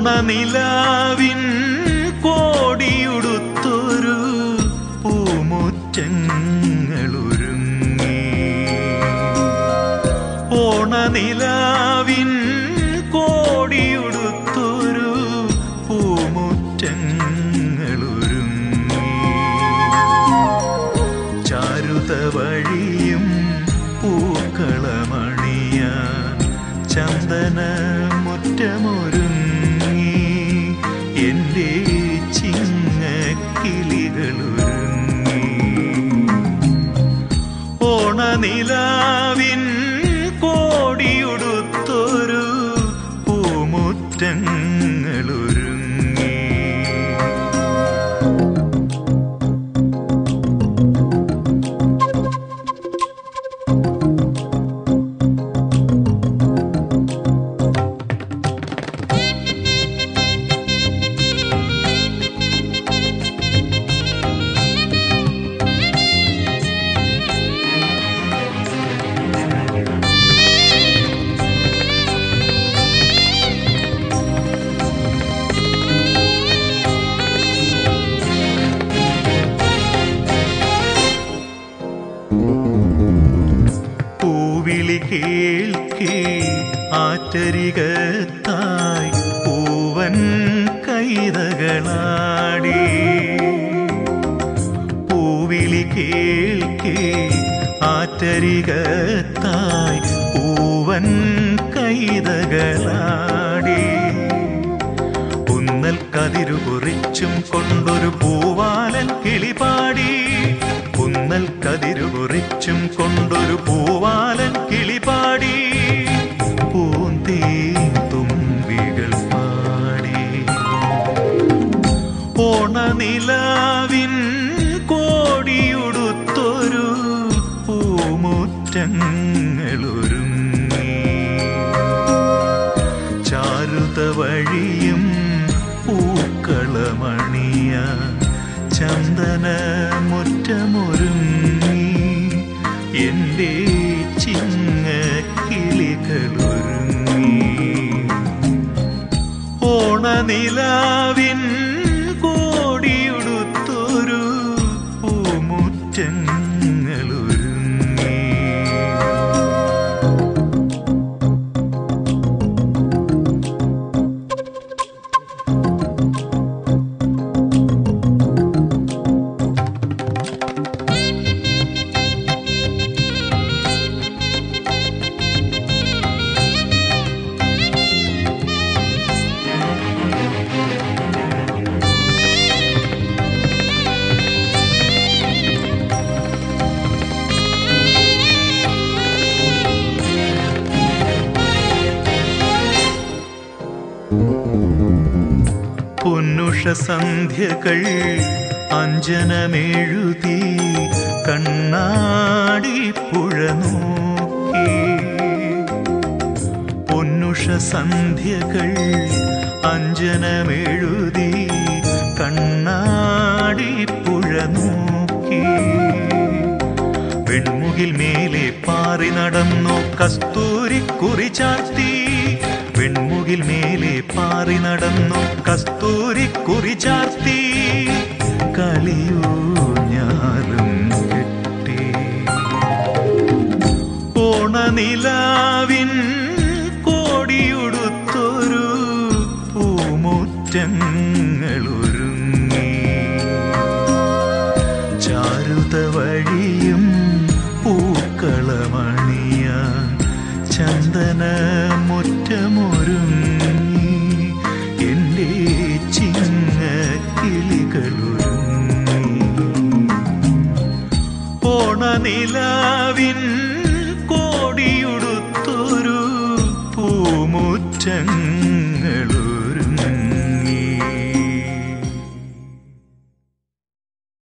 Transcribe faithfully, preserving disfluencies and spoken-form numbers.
ഓണനിലാവിൻ കോടിയുടുത്തൊരു പൂമുറ്റങ്ങളൊരുങ്ങി. ഓണനിലാവിൻ കോടിയുടുത്തൊരു പൂമുറ്റങ്ങളൊരുങ്ങി. ചാരുത വഴിയും പൂക്കളമണിയാൻ ചന്ദന മുറ്റമൊരുങ്ങി. എൻ്റെ ചിങ്ങക്കിളികളൊരുങ്ങി. ഓണനിലാവിൻ കോടിയുടുത്തൊരു പൂമുറ്റങ്ങളൊരുങ്ങി. പൂവിളി കേൾക്കേ ആറ്റരികത്തായി പൂവൻ കൈതകളാടി. പൂവിളി കേൾക്കേ ആറ്റരികത്തായി പൂവൻ കൈതകളാടി. പുന്നൽ കതിരു കുറിച്ചും കൊണ്ടൊരു പൂവാലൻ കിളിപാടി. പുന്നൽ കതിരു കുറിച്ചും കൊണ്ടൊരു പൂവാലൻ കിളിപാടി. പൂന്തേൻ തുമ്പികൾ പാടി. ഓണനിലാവിൻ കോടിയുടുത്തൊരു പൂമുറ്റങ്ങളൊരുങ്ങി. ചാരുത വഴിയും പൂക്കളമണിയാൻ ചന്ദന മുറ്റമൊരുങ്ങി. എൻ്റെ ചിങ്ങക്കിളികളൊരുങ്ങി. ഓണനിലാവിൻ കോടിയുടുത്തൊരു പൂമുറ്റങ്ങളൊരുങ്ങി. പൊന്നുഷ സന്ധ്യകൾ അഞ്ജനമെഴുതി കണ്ണാടി പുഴ നോക്കി. പൊന്നുഷ സന്ധ്യകൾ അഞ്ജനമെഴുതി കണ്ണാടി പുഴ നോക്കി. വെൺമുകിൽ മേലെ പാറി നടന്നു കസ്തൂരിക്കുറി ചാർത്തി. വെൺമുകിൽ മേലെ പാറി നടന്നു കസ്തൂരിക്കുറി ചാർത്തി. കളിയൂഞ്ഞാലും കെട്ടി. ഓണനിലാവിൻ കോടിയുടുത്തൊരു പൂമുറ്റങ്ങളൊരുങ്ങി. ചാരുത വഴിയും പൂക്കളമണിയാൻ ചന്ദന മുറ്റമൊരുങ്ങി. എൻ്റെ ചിങ്ങക്കിളികളൊരുങ്ങി. ഓണനിലാവിൻ കോടിയുടുത്തൊരു പൂമുറ്റങ്ങൾ